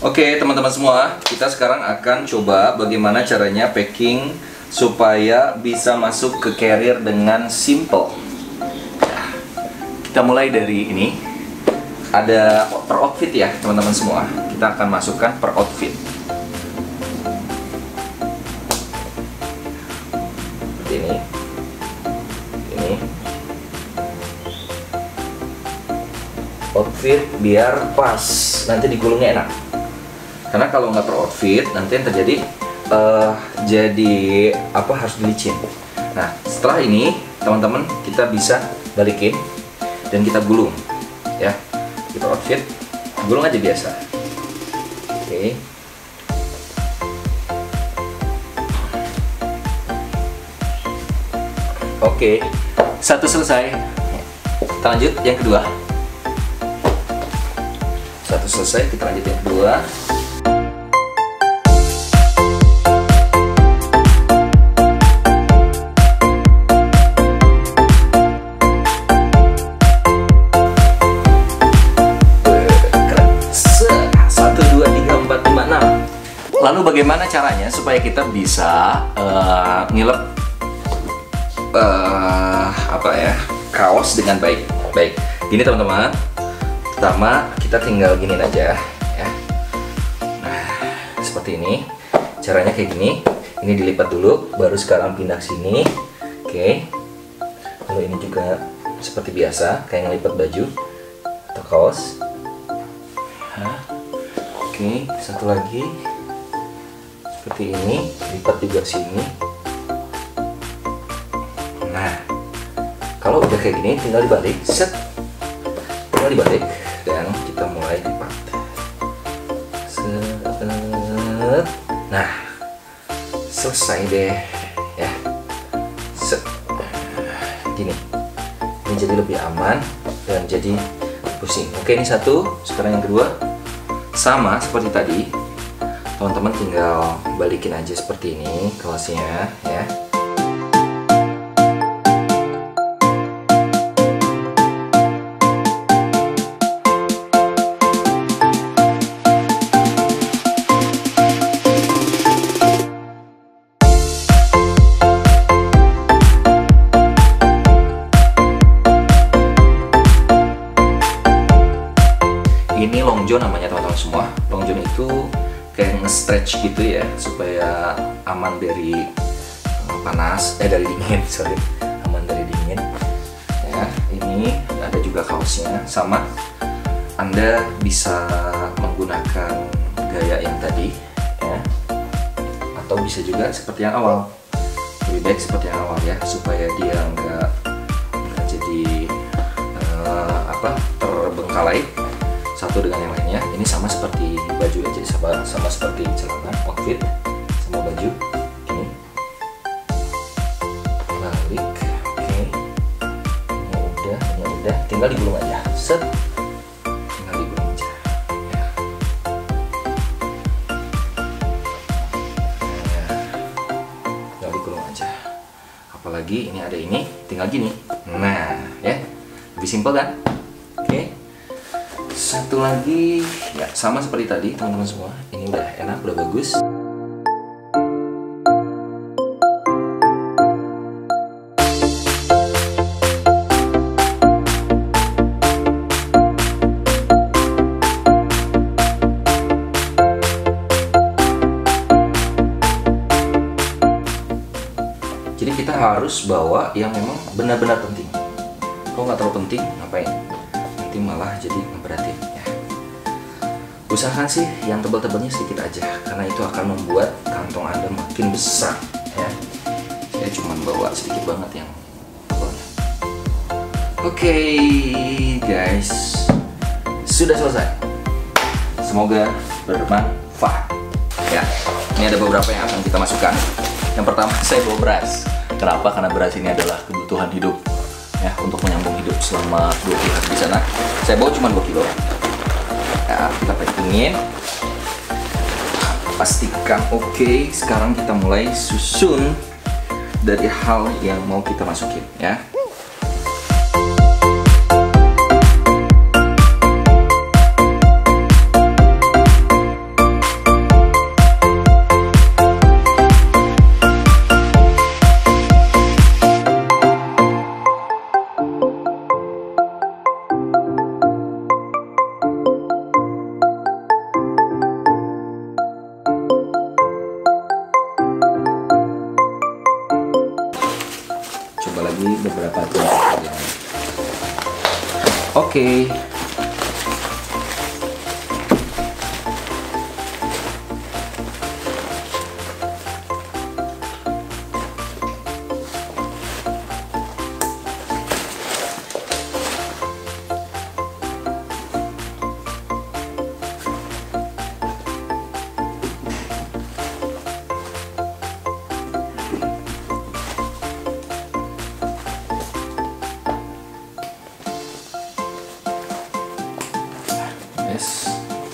Oke teman-teman semua, kita sekarang akan coba bagaimana caranya packing supaya bisa masuk ke carrier dengan simple. Kita mulai dari ini. Ada per outfit ya teman-teman semua. Kita akan masukkan per outfit. Ini outfit biar pas, nanti digulungnya enak. Karena kalau nggak per outfit, nanti yang terjadi harus dilicin. Nah, setelah ini teman-teman kita bisa balikin dan kita gulung ya. Di per outfit gulung aja biasa. Oke, satu selesai. Kita lanjut yang kedua. Satu selesai, kita lanjut yang kedua. Lalu bagaimana caranya supaya kita bisa ngilep kaos dengan baik? Baik, gini teman-teman. Pertama kita tinggal giniin aja ya. Nah, seperti ini. Caranya kayak gini. Ini dilipat dulu, baru sekarang pindah sini. Oke. Lalu ini juga seperti biasa, kayak ngelipat baju atau kaos. Oke, satu lagi. Seperti ini, lipat juga sini. Nah, kalau udah kayak gini tinggal dibalik, set. Tinggal dibalik dan kita mulai lipat. Set. Nah, selesai deh ya. Set. Gini. Ini jadi lebih aman dan jadi pusing. Oke, ini satu, sekarang yang kedua. Sama seperti tadi. Teman-teman tinggal balikin aja seperti ini kaosnya ya. Ini long john namanya teman-teman semua. Long john itu kayak nge-stretch gitu ya, supaya aman dari dari dingin, aman dari dingin ya. Ini ada juga kaosnya, sama Anda bisa menggunakan gaya yang tadi ya, atau bisa juga seperti yang awal. Lebih baik seperti yang awal ya, supaya dia nggak jadi terbengkalai satu dengan yang lainnya. Ini sama seperti baju aja, sama seperti celana, outfit sama baju. Ini balik. Oke, ini udah, tinggal digulung aja. Set, tinggal digulung aja ya. Tinggal digulung aja. Apalagi ini ada ini, tinggal gini. Nah ya, lebih simpel kan? Oke. Satu lagi ya, sama seperti tadi teman-teman semua. Ini udah enak, udah bagus. Jadi kita harus bawa yang memang benar-benar penting. Kalau nggak terlalu penting, ngapain? Nanti malah jadi ngeberatin ya. Usahakan sih yang tebal-tebalnya sedikit aja, karena itu akan membuat kantong Anda makin besar ya. Saya cuma bawa sedikit banget yang tebalnya. Oke, guys, sudah selesai. Semoga bermanfaat ya. Ini ada beberapa yang akan kita masukkan. Yang pertama, saya bawa beras. Kenapa? Karena beras ini adalah kebutuhan hidup ya, untuk menyambung hidup selama 20 hari di sana. Saya bawa cuma 2 kilo. Ya, kita packingin. Pastikan oke. Sekarang kita mulai susun dari hal yang mau kita masukin ya. Oke. Yes.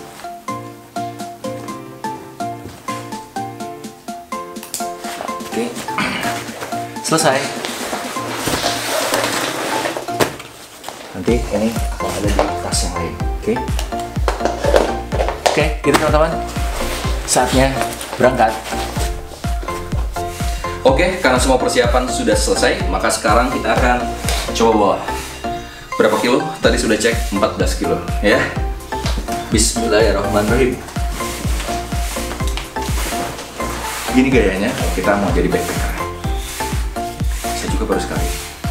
Oke. Selesai. Nanti ini akan ada di tas yang lain. Oke. Oke, gitu teman-teman. Saatnya berangkat. Oke, karena semua persiapan sudah selesai, maka sekarang kita akan coba bawa. Berapa kilo? Tadi sudah cek 14 kilo, ya. Bismillahirrahmanirrahim. Gini gayanya, kita mau jadi backpacker. Saya juga baru sekali.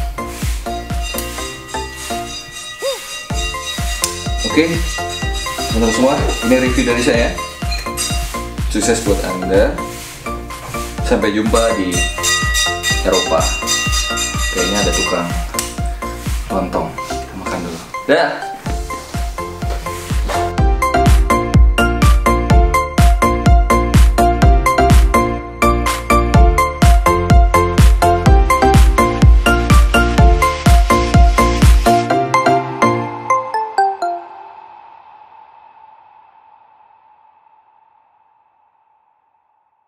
Oke, teman-teman semua, ini review dari saya. Sukses buat Anda. Sampai jumpa di Eropa. Kayaknya ada tukang lontong. Kita makan dulu. Dah.